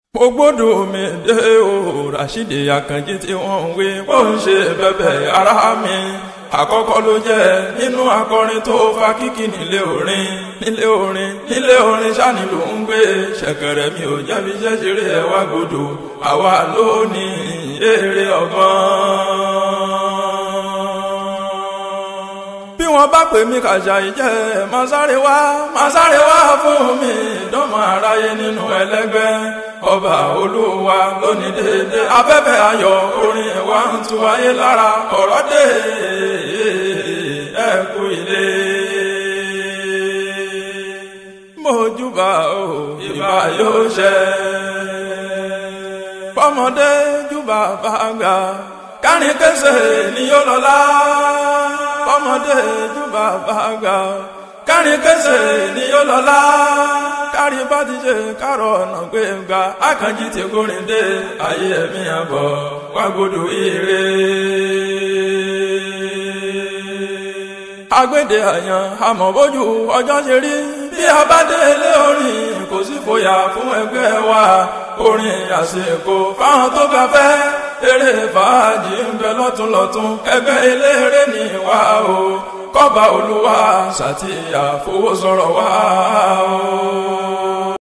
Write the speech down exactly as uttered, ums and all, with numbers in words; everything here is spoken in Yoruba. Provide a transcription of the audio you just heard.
Ògbódò mi dé o, Rashidi Àkànjí tí wọ́n ń wí bó ń ṣe bẹ̀bẹ̀ ara mi. Àkọ́kọ́ ló jẹ́ nínú akọrin tó fa kíkì nílé orin nílé orin nílé orin ṣáni ló ń gbé ṣẹ̀kẹ̀rẹ̀ mi ò jẹ́bi ṣẹ́ṣeré ẹ̀wà gbòdò àwa ló ní èrè ọgbọ́n. Bí wọ́n bá pè mí kàṣà ìjẹ́ máa sáré wá máa sáré wá fún mi dánmọ̀ aráyé nínú ẹlẹ́gbẹ́. Ọba Olúwa lónìí dédé afẹ́fẹ́ ayọ̀ orin wa ń tu ayé lára ọ̀rọ̀ dé ẹ kú ilé. Mojúbà o ìbà yóò ṣẹ fọmọdé júbà bàgbà kárin kése ni yóò lọ́lá. Fọmọdé júbà bàgbà kárin kése ni yóò lọ́lá. Kárí bá ti ṣe kárọ̀ ọ̀nà gbẹ̀ngà Àkànjí ti górin dé ayé ẹ̀mí àbọ̀ wá gbódò ire. Agbédè àyàn àmọ́ bójú ọjọ́ ṣe rí bí a bá dé ilé orin kò sí fòyà fún ẹgbẹ́ wa. Orin àsìkò fáwọn tó bá fẹ́ eré fàájì ń bẹ lọ́túnlọ́tún ẹgbẹ́ eléré ní wa o. Kọ́ba Olúwa ṣàtìyà fowó sọ̀rọ̀ wá o.